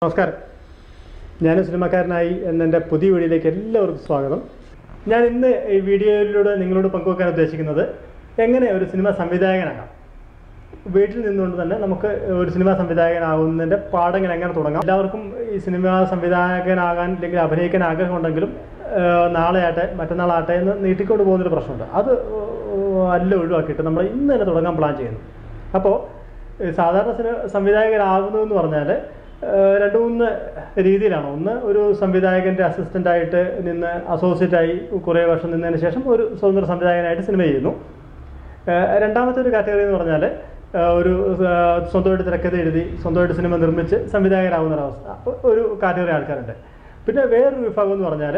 നമസ്കാരം. ഞാൻ സിനിമാക്കാരനായി എന്നെ പുതിയ വീഡിയോയിലേക്ക് എല്ലാവർക്കും സ്വാഗതം. ഞാൻ ഇന്ന് ഈ വീഡിയോയിലൂടെ നിങ്ങളോട് പങ്കുവെക്കാൻ ഉദ്ദേശിക്കുന്നത് എങ്ങനെ ഒരു സിനിമ സംവിധായകനാകാം. വീട്ടിൽ നിന്നുകൊണ്ട് തന്നെ നമുക്ക് ഒരു സിനിമാ സംവിധായകനാകുന്നതിൻ്റെ പാഠങ്ങൾ എങ്ങനെ തുടങ്ങാം. എല്ലാവർക്കും ഈ സിനിമാ സംവിധായകനാകാൻ അല്ലെങ്കിൽ അഭിനയിക്കാൻ ആഗ്രഹമുണ്ടെങ്കിലും നാളെ ആട്ടെ മറ്റന്നാളാട്ടെ എന്ന് നീട്ടിക്കൊണ്ട് പോകുന്നൊരു പ്രശ്നമുണ്ട്. അത് എല്ലാം ഒഴിവാക്കിയിട്ട് നമ്മൾ ഇന്ന് തന്നെ തുടങ്ങാൻ പ്ലാൻ ചെയ്യുന്നു. അപ്പോൾ സാധാരണ സംവിധായകനാകുന്നതെന്ന് പറഞ്ഞാൽ രണ്ട് മൂന്ന് രീതിയിലാണ്. ഒന്ന്, ഒരു സംവിധായകൻ്റെ അസിസ്റ്റൻ്റായിട്ട് നിന്ന് അസോസിയേറ്റായി കുറേ വർഷം നിന്നതിന് ശേഷം ഒരു സ്വതന്ത്ര സംവിധായകനായിട്ട് സിനിമ ചെയ്യുന്നു. രണ്ടാമത്തെ ഒരു കാറ്റഗറി എന്ന് പറഞ്ഞാൽ ഒരു സ്വന്തമായിട്ട് തിരക്കഥ എഴുതി സ്വന്തമായിട്ട് സിനിമ നിർമ്മിച്ച് സംവിധായകനാകുന്നൊരവസ്ഥ ഒരു കാറ്റഗറി ആൾക്കാരുണ്ട്. പിന്നെ വേറൊരു വിഭാഗം എന്ന് പറഞ്ഞാൽ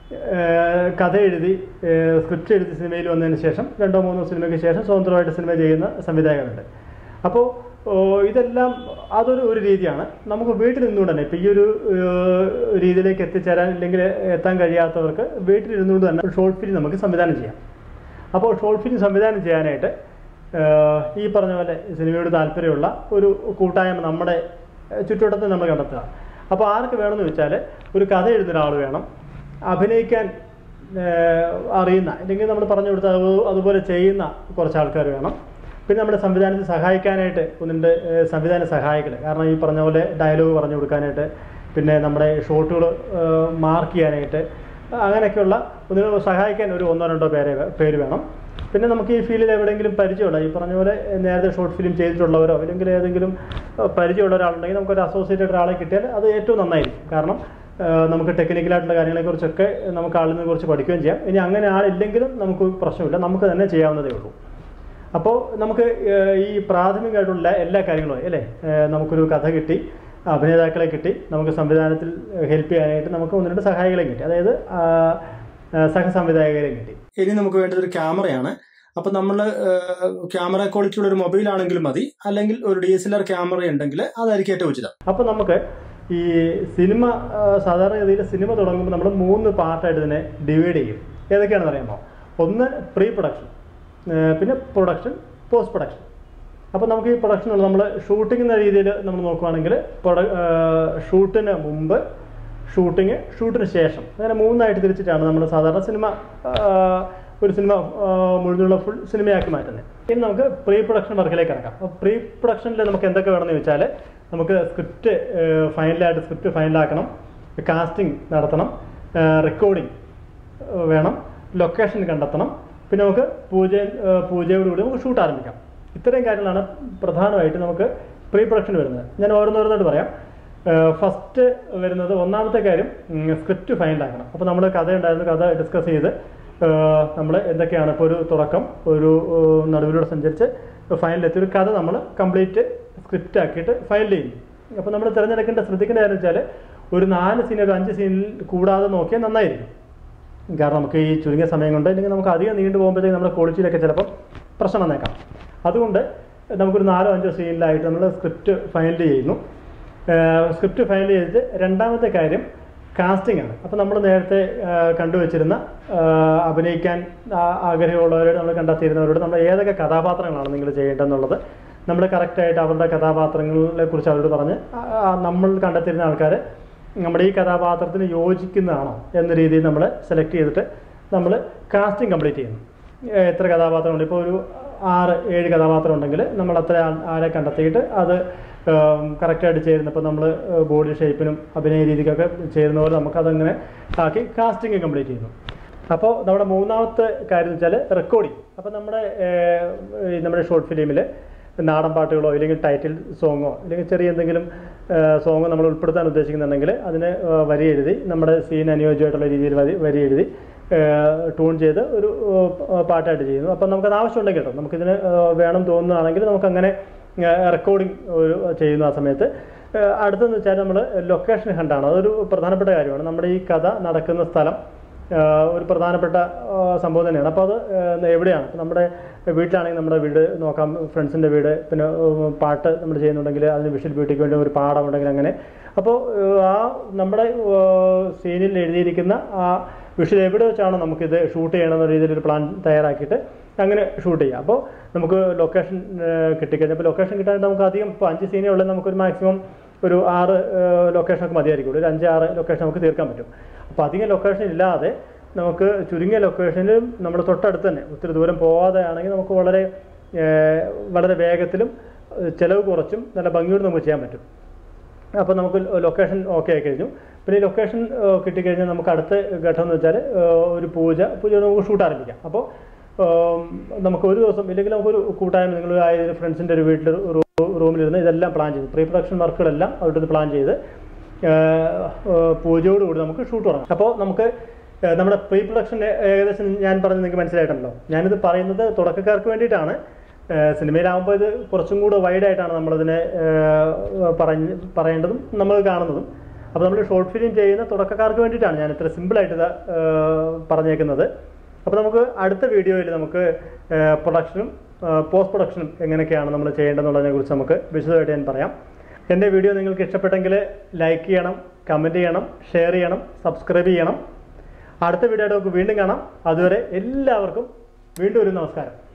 കഥ എഴുതി സ്ക്രിപ്റ്റ് എഴുതി സിനിമയിൽ വന്നതിന് ശേഷം 2-3 സിനിമയ്ക്ക് ശേഷം സ്വതന്ത്രമായിട്ട് സിനിമ ചെയ്യുന്ന സംവിധായകരുണ്ട്. അപ്പോൾ ഇതെല്ലാം അതൊരു രീതിയാണ്. നമുക്ക് വീട്ടിൽ നിന്നുകൊണ്ട് തന്നെ ഇപ്പോൾ ഈ ഒരു രീതിയിലേക്ക് എത്തിച്ചേരാൻ അല്ലെങ്കിൽ എത്താൻ കഴിയാത്തവർക്ക് വീട്ടിലിരുന്നുകൊണ്ട് തന്നെ ഷോർട്ട് ഫിലിം നമുക്ക് സംവിധാനം ചെയ്യാം. അപ്പോൾ ഷോർട്ട് ഫിലിം സംവിധാനം ചെയ്യാനായിട്ട് ഈ പറഞ്ഞ പോലെ സിനിമയോട് താല്പര്യമുള്ള ഒരു കൂട്ടായ്മ നമ്മുടെ ചുറ്റുവട്ടത്തിൽ നമ്മൾ കണ്ടെത്തുക. അപ്പോൾ ആർക്ക് വേണമെന്ന് വെച്ചാൽ ഒരു കഥ എഴുതുന്ന ഒരാൾ വേണം, അഭിനയിക്കാൻ അറിയുന്ന അല്ലെങ്കിൽ നമ്മൾ പറഞ്ഞു കൊടുത്ത അതുപോലെ ചെയ്യുന്ന കുറച്ച് ആൾക്കാർ വേണം. പിന്നെ നമ്മുടെ സംവിധാനത്തെ സഹായിക്കാനായിട്ട് ഒന്നിൻ്റെ സംവിധാന സഹായികൾ, കാരണം ഈ പറഞ്ഞ പോലെ ഡയലോഗ് പറഞ്ഞു കൊടുക്കാനായിട്ട്, പിന്നെ നമ്മുടെ ഷോട്ടുകൾ മാർക്ക് ചെയ്യാനായിട്ട്, അങ്ങനെയൊക്കെയുള്ള ഒന്നിനെ സഹായിക്കാൻ ഒരു 1-2 പേര് വേണം. പിന്നെ നമുക്ക് ഈ ഫീൽഡിൽ എവിടെയെങ്കിലും പരിചയമുള്ള ഈ പറഞ്ഞ പോലെ നേരത്തെ ഷോർട്ട് ഫിലിം ചെയ്തിട്ടുള്ളവരോ അല്ലെങ്കിൽ ഏതെങ്കിലും പരിചയമുള്ള ഒരാളുണ്ടെങ്കിൽ നമുക്കൊരു അസോസിയേറ്റഡ് ഒരാളെ കിട്ടിയാൽ അത് ഏറ്റവും നന്നായിരിക്കും. കാരണം നമുക്ക് ടെക്നിക്കലായിട്ടുള്ള കാര്യങ്ങളെക്കുറിച്ചൊക്കെ നമുക്ക് ആളിൽ നിന്ന് കുറിച്ച് പഠിക്കുകയും ചെയ്യാം. ഇനി അങ്ങനെ ആളില്ലെങ്കിലും നമുക്ക് പ്രശ്നമില്ല, നമുക്ക് തന്നെ ചെയ്യാവുന്നതേ ഉള്ളൂ. അപ്പോൾ നമുക്ക് ഈ പ്രാഥമികമായിട്ടുള്ള എല്ലാ കാര്യങ്ങളും അല്ലേ, നമുക്കൊരു കഥ കിട്ടി, അഭിനേതാക്കളെ കിട്ടി, നമുക്ക് സംവിധാനത്തിൽ ഹെൽപ്പ് ചെയ്യാനായിട്ട് നമുക്ക് 1-2 സഹായികളെയും കിട്ടി, അതായത് സഹസംവിധായകരെയും കിട്ടി. ഇനി നമുക്ക് വേണ്ടത് ഒരു ക്യാമറയാണ്. അപ്പം നമ്മൾ ക്യാമറ ക്വാളിറ്റിയുള്ള ഒരു മൊബൈൽ ആണെങ്കിലും മതി, അല്ലെങ്കിൽ ഒരു DSLR ക്യാമറ ഉണ്ടെങ്കിൽ അതായിരിക്കും ഏറ്റവും ഉചിതം. അപ്പം നമുക്ക് ഈ സിനിമ സാധാരണഗതിയിൽ സിനിമ തുടങ്ങുമ്പോൾ നമ്മൾ 3 പാർട്ടായിട്ട് ഇതിനെ ഡിവൈഡ് ചെയ്യും. ഏതൊക്കെയാണെന്ന് അറിയാമോ? ഒന്ന് പ്രീ പ്രൊഡക്ഷൻ, പിന്നെ പ്രൊഡക്ഷൻ, പോസ്റ്റ് പ്രൊഡക്ഷൻ. അപ്പോൾ നമുക്ക് ഈ പ്രൊഡക്ഷൻ നമ്മൾ ഷൂട്ടിംഗ് എന്ന രീതിയിൽ നമ്മൾ നോക്കുകയാണെങ്കിൽ ഷൂട്ടിന് മുമ്പ്, ഷൂട്ടിന് ശേഷം, അങ്ങനെ 3ആയിട്ട് തിരിച്ചിട്ടാണ് നമ്മൾ സാധാരണ ഒരു സിനിമ മുഴുവനുള്ള ഫുൾ സിനിമയാക്കി മാറ്റുന്നത്. ഇനി നമുക്ക് പ്രീ പ്രൊഡക്ഷൻ വർക്കിലേക്ക് ഇറക്കാം. അപ്പോൾ പ്രീ പ്രൊഡക്ഷനിൽ നമുക്ക് എന്തൊക്കെ വേണമെന്ന് ചോദിച്ചാൽ നമുക്ക് സ്ക്രിപ്റ്റ് ഫൈനലാക്കണം, കാസ്റ്റിംഗ് നടത്തണം, റെക്കോർഡിംഗ് വേണം, ലൊക്കേഷൻ കണ്ടെത്തണം, പിന്നെ നമുക്ക് പൂജയോടുകൂടി നമുക്ക് ഷൂട്ട് ആരംഭിക്കാം. ഇത്രയും കാര്യങ്ങളാണ് പ്രധാനമായിട്ട് നമുക്ക് പ്രീ പ്രൊഡക്ഷൻ വരുന്നത്. ഞാൻ ഓരോന്നോരോന്നായിട്ട് പറയാം. ഫസ്റ്റ് വരുന്നത്, ഒന്നാമത്തെ കാര്യം സ്ക്രിപ്റ്റ് ഫൈനലാക്കണം. അപ്പോൾ നമ്മൾ കഥ ഡിസ്കസ് ചെയ്ത് നമ്മൾ എന്തൊക്കെയാണ് ഇപ്പോൾ ഒരു തുടക്കം, ഒരു നടുവിലൂടെ സഞ്ചരിച്ച് ഫൈനലെത്തി ഒരു കഥ നമ്മൾ കംപ്ലീറ്റ് സ്ക്രിപ്റ്റ് ആക്കിയിട്ട് ഫൈനൽ ചെയ്യുന്നു. അപ്പോൾ നമ്മൾ ശ്രദ്ധിക്കേണ്ട കാര്യം വെച്ചാൽ ഒരു 4 സീൻ ഒരു 5 സീനിൽ കൂടാതെ നോക്കിയാൽ നന്നായിരിക്കും. കാരണം നമുക്ക് ഈ ചുരുങ്ങിയ സമയം കൊണ്ട് അല്ലെങ്കിൽ നമുക്ക് അധികം നീണ്ടു പോകുമ്പോഴത്തേക്ക് നമ്മുടെ ക്വാളിറ്റിയിലൊക്കെ ചിലപ്പം പ്രശ്നം വന്നേക്കാം. അതുകൊണ്ട് നമുക്കൊരു 4-5 സീനിലായിട്ട് നമ്മൾ സ്ക്രിപ്റ്റ് ഫൈനൽ ചെയ്യുന്നു. സ്ക്രിപ്റ്റ് ഫൈനൽ ചെയ്തിട്ട് രണ്ടാമത്തെ കാര്യം കാസ്റ്റിംഗ് ആണ്. അപ്പോൾ നമ്മൾ നേരത്തെ കണ്ടുവച്ചിരുന്ന അഭിനയിക്കാൻ ആഗ്രഹമുള്ളവരോട് നമ്മൾ കണ്ടെത്തിയിരുന്നവരോട് നമ്മൾ ഏതൊക്കെ കഥാപാത്രങ്ങളാണ് നിങ്ങൾ ചെയ്യേണ്ടതെന്നുള്ളത് നമ്മൾ കറക്റ്റായിട്ട് അവരുടെ കഥാപാത്രങ്ങളെ കുറിച്ച് അവരോട് പറഞ്ഞ് നമ്മൾ കണ്ടെത്തിയിരുന്ന ആൾക്കാർ നമ്മുടെ ഈ കഥാപാത്രത്തിന് യോജിക്കുന്നതാണോ എന്ന രീതിയിൽ നമ്മൾ സെലക്ട് ചെയ്തിട്ട് നമ്മൾ കാസ്റ്റിംഗ് കംപ്ലീറ്റ് ചെയ്യുന്നു. എത്ര കഥാപാത്രമുണ്ട്, ഇപ്പോൾ ഒരു 6-7 കഥാപാത്രം ഉണ്ടെങ്കിൽ നമ്മൾ അത്ര ആരെ കണ്ടെത്തിയിട്ട് അത് കറക്റ്റായിട്ട് ചേരുന്ന, ഇപ്പോൾ നമ്മൾ ബോഡി ഷേപ്പിനും അഭിനയ രീതിക്കൊക്കെ ചേരുന്ന പോലെ നമുക്കതങ്ങനെ ആക്കി കാസ്റ്റിംഗ് കംപ്ലീറ്റ് ചെയ്യുന്നു. അപ്പോൾ നമ്മുടെ മൂന്നാമത്തെ കാര്യം എന്ന് വെച്ചാൽ റെക്കോർഡിങ്. അപ്പോൾ നമ്മുടെ ഷോർട്ട് ഫിലിമിൽ നാടൻ പാട്ടുകളോ അല്ലെങ്കിൽ ടൈറ്റിൽ സോങ്ങോ അല്ലെങ്കിൽ ചെറിയ എന്തെങ്കിലും സോങ്ങോ നമ്മൾ ഉൾപ്പെടുത്താൻ ഉദ്ദേശിക്കുന്നുണ്ടെങ്കിൽ അതിന് വരി എഴുതി നമ്മുടെ സീൻ അനുയോജ്യമായിട്ടുള്ള രീതിയിൽ വരി എഴുതി ട്യൂൺ ചെയ്ത് ഒരു പാട്ടായിട്ട് ചെയ്യുന്നു. അപ്പം നമുക്കത് ആവശ്യമുണ്ടെങ്കിൽ കേട്ടോ, നമുക്കിതിന് വേണം തോന്നുകയാണെങ്കിൽ നമുക്കങ്ങനെ റെക്കോർഡിങ് ചെയ്യുന്നു. ആ സമയത്ത് അടുത്തെന്ന് വെച്ചാൽ നമ്മൾ ലൊക്കേഷൻ ഹണ്ടാണ്. അതൊരു പ്രധാനപ്പെട്ട കാര്യമാണ്. നമ്മുടെ ഈ കഥ നടക്കുന്ന സ്ഥലം ഒരു പ്രധാനപ്പെട്ട സംഭവം തന്നെയാണ്. അപ്പോൾ അത് എവിടെയാണ്, നമ്മുടെ വീട്ടിലാണെങ്കിൽ നമ്മുടെ വീട് നോക്കാം, ഫ്രണ്ട്സിൻ്റെ വീട്, പിന്നെ പാട്ട് നമ്മൾ ചെയ്യുന്നുണ്ടെങ്കിൽ അതിന് വിഷ്വൽ ബ്യൂട്ടിക്ക് വേണ്ടി ഒരു പാടം ഉണ്ടെങ്കിൽ അങ്ങനെ. അപ്പോൾ ആ നമ്മുടെ സീനിൽ എഴുതിയിരിക്കുന്ന ആ വിഷ്വൽ എവിടെ വെച്ചാണോ നമുക്കിത് ഷൂട്ട് ചെയ്യണമെന്ന രീതിയിലൊരു പ്ലാൻ തയ്യാറാക്കിയിട്ട് അങ്ങനെ ഷൂട്ട് ചെയ്യാം. അപ്പോൾ നമുക്ക് ലൊക്കേഷൻ കിട്ടിക്കഴിഞ്ഞാൽ, ഇപ്പോൾ ലൊക്കേഷൻ കിട്ടാൻ നമുക്ക് അധികം ഇപ്പോൾ 5 സീനേ ഉള്ളത്, നമുക്കൊരു മാക്സിമം ഒരു 6 ലൊക്കേഷനൊക്കെ മതിയായിരിക്കും. ഒരു 5-6 ലൊക്കേഷൻ നമുക്ക് തീർക്കാൻ പറ്റും. അപ്പോൾ അധികം ലൊക്കേഷൻ ഇല്ലാതെ നമുക്ക് ചുരുങ്ങിയ ലൊക്കേഷനിലും നമ്മൾ തൊട്ടടുത്ത് തന്നെ ഒത്തിരി ദൂരം പോകാതെ ആണെങ്കിൽ നമുക്ക് വളരെ വേഗത്തിലും ചിലവ് കുറച്ചും നല്ല ഭംഗിയോട് നമുക്ക് ചെയ്യാൻ പറ്റും. അപ്പോൾ നമുക്ക് ലൊക്കേഷൻ ഓക്കെ ആയി കഴിഞ്ഞു. പിന്നെ ഈ ലൊക്കേഷൻ കിട്ടിക്കഴിഞ്ഞാൽ നമുക്ക് അടുത്ത ഘട്ടം എന്ന് വെച്ചാൽ ഒരു പൂജ നമുക്ക് ഷൂട്ട് ആരംഭിക്കാം. അപ്പോൾ നമുക്ക് ഒരു ദിവസം ഇല്ലെങ്കിൽ നമുക്കൊരു കൂട്ടായ്മ നിങ്ങൾ ഫ്രണ്ട്സിൻ്റെ ഒരു വീട്ടിൽ റൂമിലിരുന്ന് ഇതെല്ലാം പ്ലാൻ ചെയ്ത് പ്രീ പ്രൊഡക്ഷൻ വർക്കുകളെല്ലാം അവിടെ പ്ലാൻ ചെയ്ത് പൂജയോടുകൂടി നമുക്ക് ഷൂട്ട് തുടങ്ങാം. അപ്പോൾ നമുക്ക് നമ്മുടെ പ്രീ പ്രൊഡക്ഷൻ ഏകദേശം ഞാൻ പറഞ്ഞത് നിങ്ങൾക്ക് മനസ്സിലായിട്ടുണ്ടല്ലോ. ഞാനിത് പറയുന്നത് തുടക്കക്കാർക്ക് വേണ്ടിയിട്ടാണ്. സിനിമയിലാകുമ്പോൾ ഇത് കുറച്ചും കൂടെ വൈഡായിട്ടാണ് നമ്മളതിനെ പറയേണ്ടതും നമ്മൾ കാണുന്നതും. അപ്പോൾ നമ്മൾ ഷോർട്ട് ഫിലിം ചെയ്യുന്ന തുടക്കക്കാർക്ക് വേണ്ടിയിട്ടാണ് ഞാൻ ഇത്ര സിമ്പിളായിട്ട് ഇത് പറഞ്ഞേക്കുന്നത്. അപ്പോൾ നമുക്ക് അടുത്ത വീഡിയോയിൽ നമുക്ക് പ്രൊഡക്ഷനും പോസ്റ്റ് പ്രൊഡക്ഷനും എങ്ങനെയൊക്കെയാണ് നമ്മൾ ചെയ്യേണ്ടതെന്നുള്ളതിനെ കുറിച്ച് നമുക്ക് വിശദമായിട്ട് ഞാൻ പറയാം. എൻ്റെ വീഡിയോ നിങ്ങൾക്ക് ഇഷ്ടപ്പെട്ടെങ്കിൽ ലൈക്ക് ചെയ്യണം, കമൻറ്റ് ചെയ്യണം, ഷെയർ ചെയ്യണം, സബ്സ്ക്രൈബ് ചെയ്യണം. അടുത്ത വീഡിയോയുടെ നമുക്ക് വീണ്ടും കാണാം. അതുവരെ എല്ലാവർക്കും വീണ്ടും ഒരു നമസ്കാരം.